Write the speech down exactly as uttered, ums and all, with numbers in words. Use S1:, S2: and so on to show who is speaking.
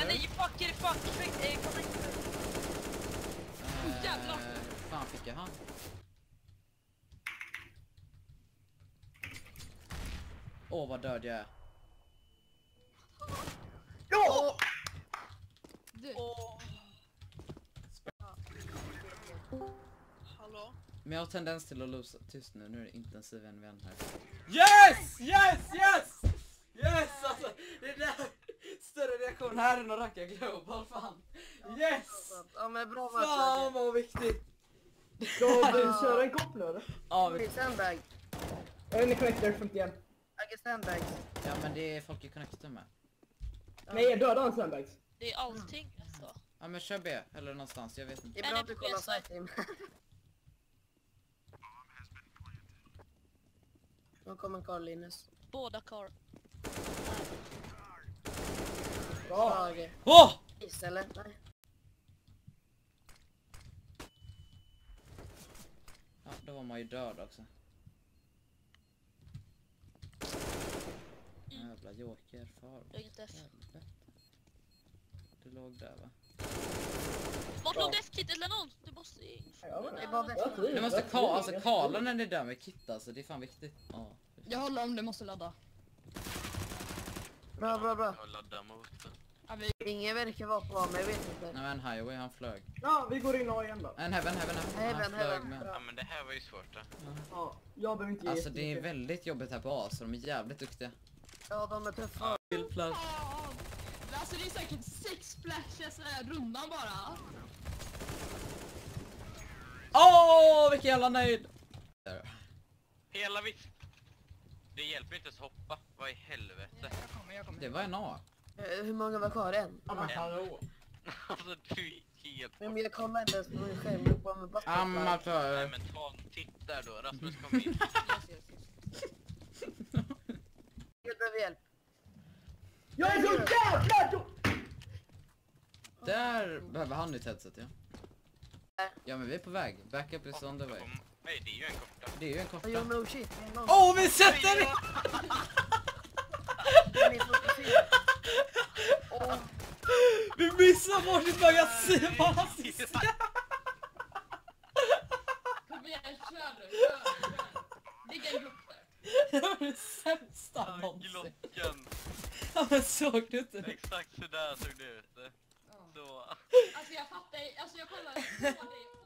S1: Nej, nej, fuck it, fuck it, eh, connector.
S2: Eh,
S1: Jävlar.
S2: fan fick jag han? Åh, vad död jag är.
S3: Ja!
S4: Du,
S1: Åh. Hallå?
S2: Men jag har tendens till att losa. Tyst nu, nu är det intensiv en vän här.
S5: Yes! Yes! Yes! Yes! Alltså, det där större reaktion här än att racka global, fan. Yes!
S3: Ja men bra match.
S5: Fan vad viktigt.
S6: Ska vi köra en kopp nu eller?
S5: Ja,
S3: Det
S5: vi...
S3: är sandbag.
S6: En i connector femtioen.
S3: I get sandbags.
S2: Ja, men det är folk i connector med.
S6: Nej, jag dödade en sandbags.
S1: Det är allting alltså.
S2: Ja, men kör B eller någonstans, jag vet
S3: Det
S2: inte.
S3: är bra att du kollar side team. Nu kommer Carl Linus.
S1: Båda kar.
S6: Bra.
S3: Tage.
S5: Åh!
S3: Is eller? Nej.
S2: Ja, då var man ju död också. Jävla joker, far.
S1: Jag är inte F.
S2: Helvete. Du låg där va?
S1: Vart låg F-kit eller någon? Du måste...
S6: Ja, men-
S3: Det är bara
S6: Jag
S3: bäst.
S6: tror-
S2: Du måste
S6: jag tror-
S2: ka alltså
S6: jag
S2: kala
S6: tror-
S2: när ni är där med kit alltså, det är fan viktigt. Ja.
S4: jag håller om, du måste ladda.
S3: Bra, bra, bra.
S7: Jag laddar mot det.
S4: Ja, vi...
S3: Ingen verkar vara på men jag vet inte.
S2: Nej men highway han flög.
S6: Ja, vi går in A igen då.
S2: En heaven, heaven, heaven.
S3: Heaven,
S2: Han flög
S3: heaven.
S2: med.
S7: Ja men det här var ju svårt då.
S6: Ja, jag behöver inte ge
S2: Alltså det är
S6: jättemycket.
S2: väldigt jobbigt här på A så de är jävligt duktiga.
S3: Ja, de är tuffa.
S2: Till flash.
S4: Ah, alltså det är säkert sex splashes äh, rundan bara.
S5: Åh, vilken jävla nöjd.
S2: Där.
S7: Hela visst. Det hjälper inte ens hoppa. Vad i helvete?
S4: Jag kommer, jag kommer.
S2: Det var en A.
S3: Eh, Hur många var kvar än?
S5: Ja men hallå.
S7: Alltså du är helt
S3: Men
S7: bort.
S3: jag kollar inte ens på min skärm. Jag bara med bara
S7: Nej
S2: Amatör.
S7: men ta en titt där då. Rasmus kom in.
S3: Jag behöver hjälp.
S6: Jag är så jävla då!
S2: Där behöver han nytt headset ja. Ja men vi är på väg. Backup is on the way.
S7: Nej det är ju en korta.
S2: Det är ju en
S3: Oh,
S2: korta.
S3: no shit. No.
S5: Åh, oh, vi sätter det!
S3: Min fokusering. Åh,
S5: Vi missar varsitt magasin. Vad han sist.
S4: Kom igen, kör nu, kör, kör. Ligga en grupp där.
S5: Det var det sämsta någonsin.
S7: Glockan.
S5: Ja men såg du inte det?
S7: Exakt sådär såg det ut. Så.
S4: Alltså jag fattar, alltså jag kollar på dig.